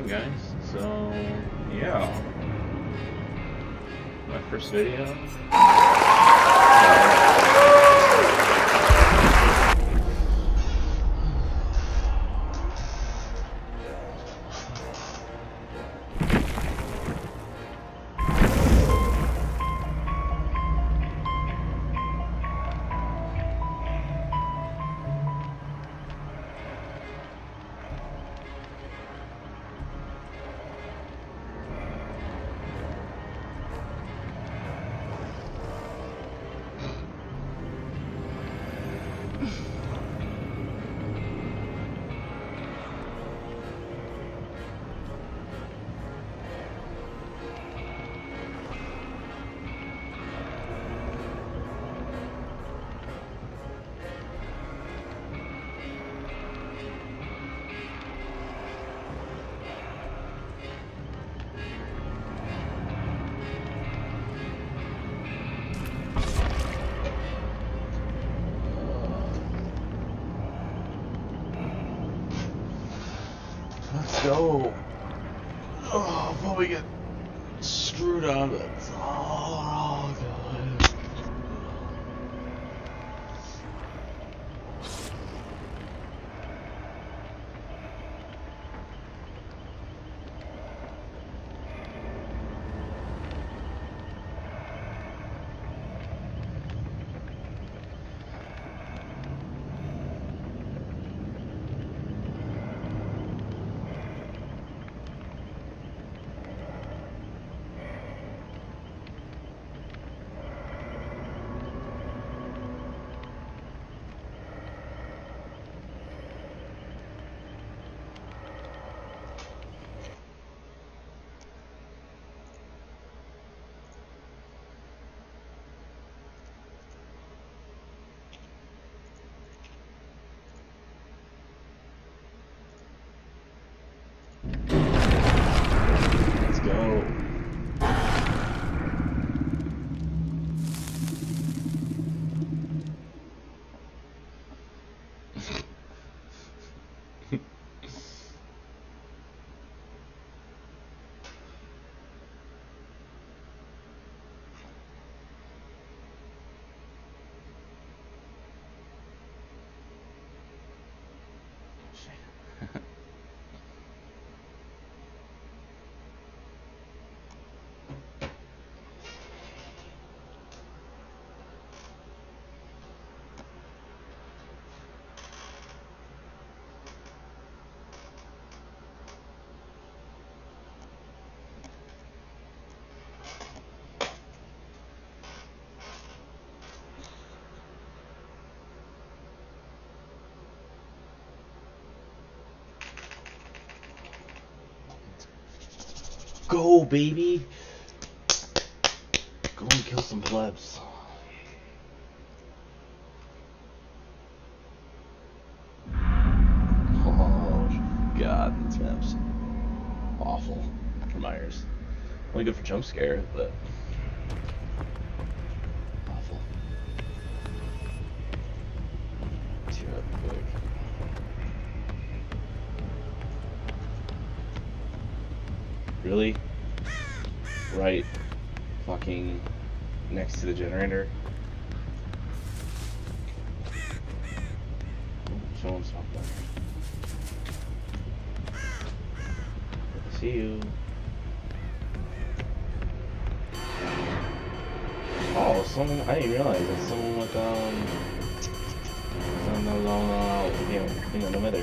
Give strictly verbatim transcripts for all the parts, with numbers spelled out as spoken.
guys. So, yeah. My first video. Let's go. Oh, before we get screwed up, it's all good. Let's go. Go, baby! Go and kill some plebs. Oh, God, this map's awful for Myers. Only good for jump scare, but awful. Tear up quick. Really? Right fucking next to the generator. Oh, someone stopped there. I see you. Oh, someone, I didn't realize that someone with, um, no, no, no, no, you know, thing on the weather.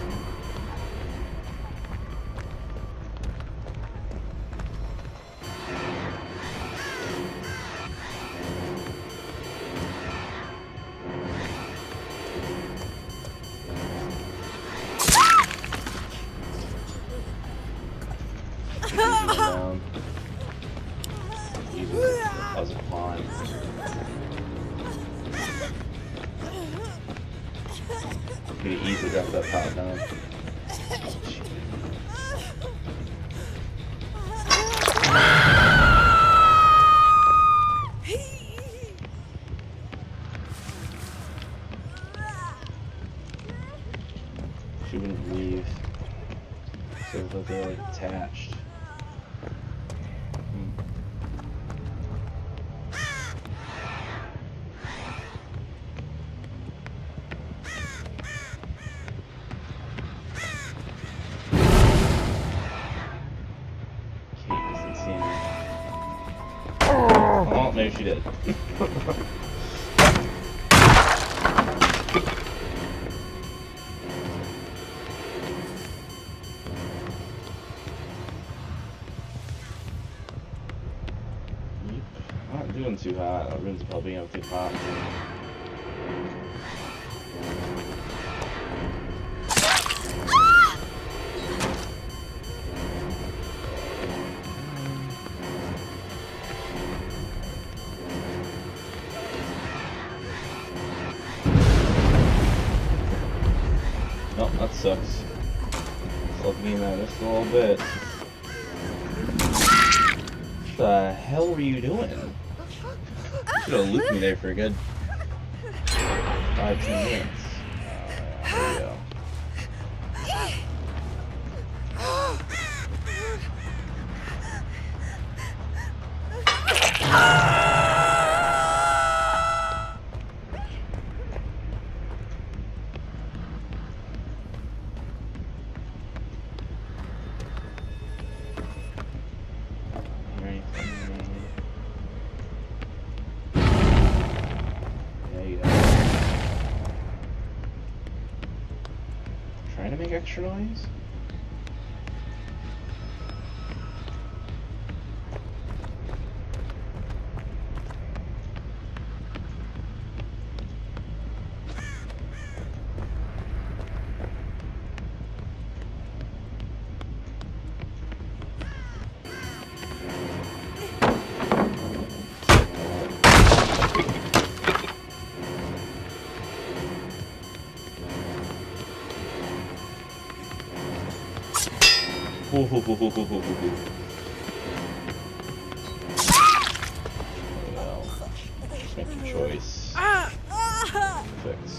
Down. Jesus, that was a fun. Could have easily dropped that pot down. She wouldn't leave. So that they're like attached. Hmm. Kate isn't seeing me. Oh, maybe she did. Not doing too hot. Our room's probably being too hot. Nope, that sucks. Let me know just a little bit. What the hell were you doing? You should have looped me there for a good five, ten minutes. Uh, there we go. Trying to make extra noise? Ooh, ooh, ooh, ooh, ooh, ooh, ooh. Well, just make your choice. Fix.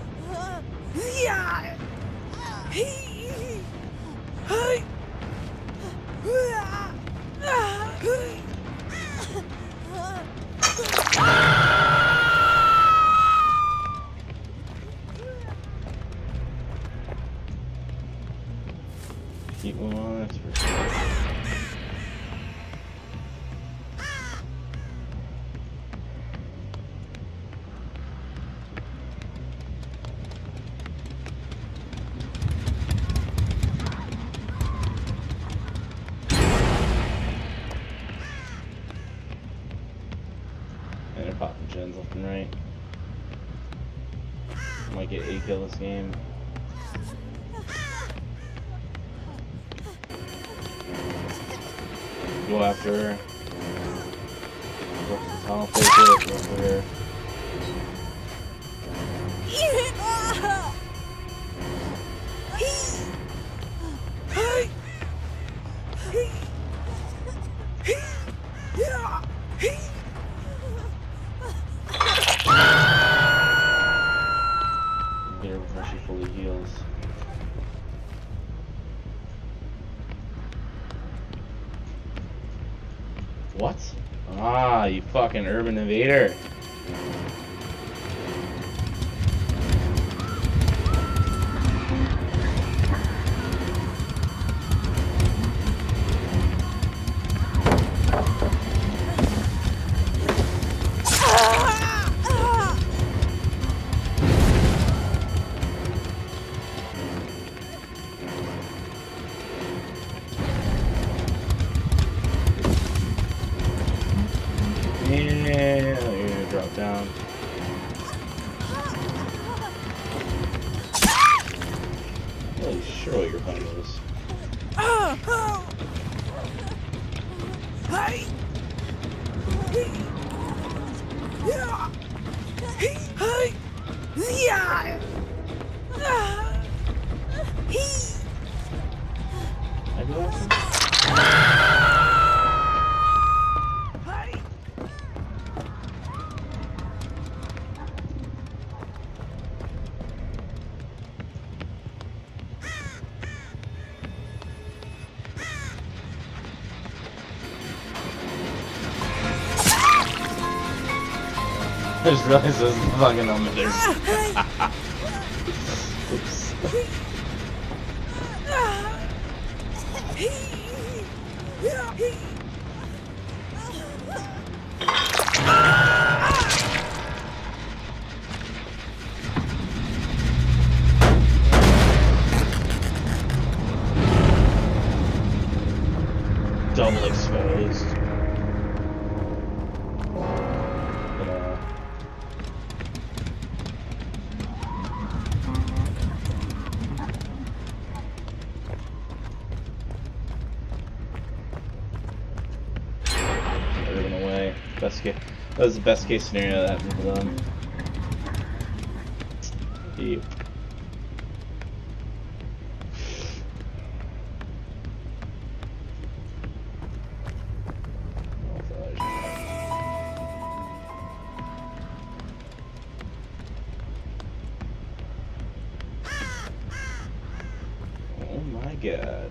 Keep them on, that's for sure. And they're popping gens left and right. Might get a kill this game. Go after her. Go for the tunnel, take it, go for her. Get her before she fully heals. What? Ah, you fucking urban invader. Yeah, you're gonna drop down. I'm really sure what your plan was. I do that? I just realized this is fucking on the Oops. Double exposed. Yeah. Everyone away. Best case. That was the best case scenario that happened for them. Yep. Oh my god.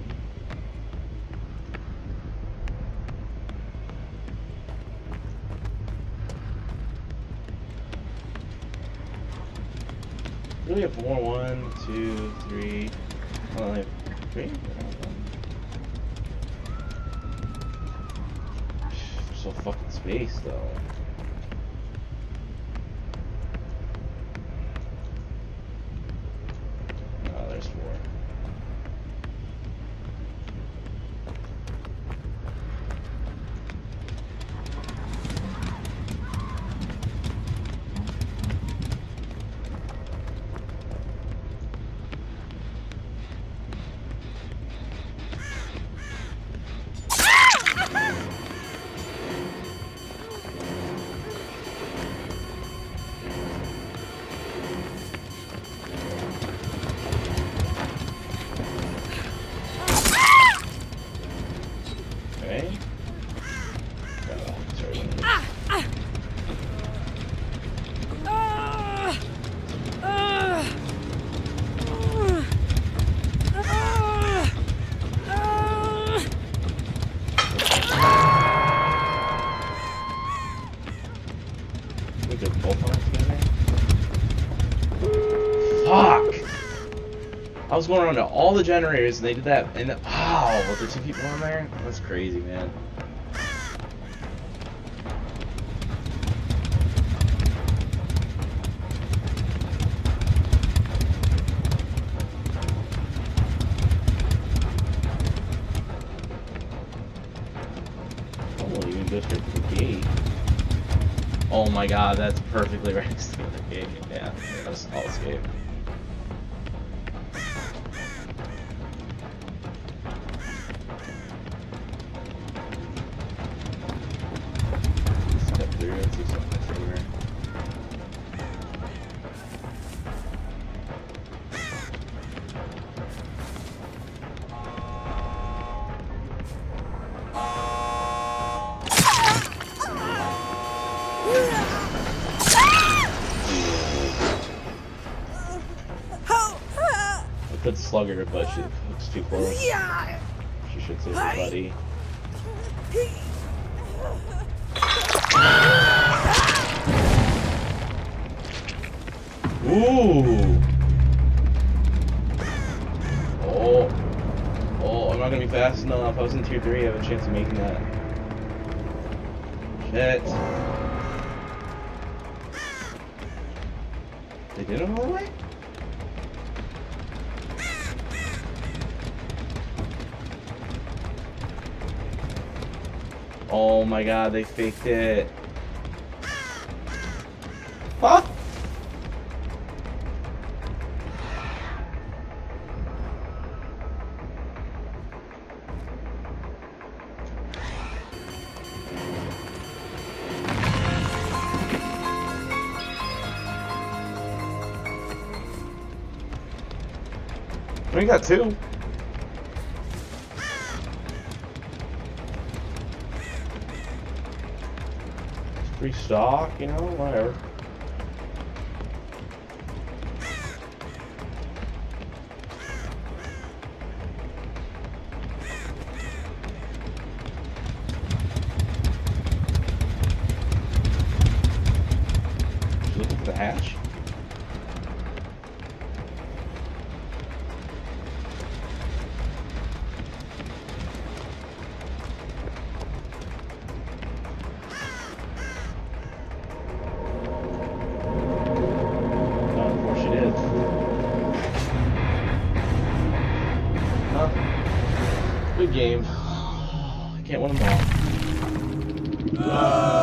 Do we have more? One, two, three. Oh, only have three? So fucking space though. Oh, there's four. Fuck! I was going around to all the generators and they did that, and wow, oh, there's two people on there? That's crazy, man. Oh, you can go straight to the gate. Oh my god, that's perfectly right next to the gate. Yeah, that's all escape. Step through and see something everywhere. I could slug her, but she looks too close. She should save her buddy. Ooh! Oh. Oh, I'm not gonna be fast enough. If I was in tier three, I have a chance of making that. Shit. They did it all the way? Oh my god, they faked it. Huh? We got two. Free stock, you know, whatever. The hatch? Oh, of course it is. Huh? Good game. I can't win them all.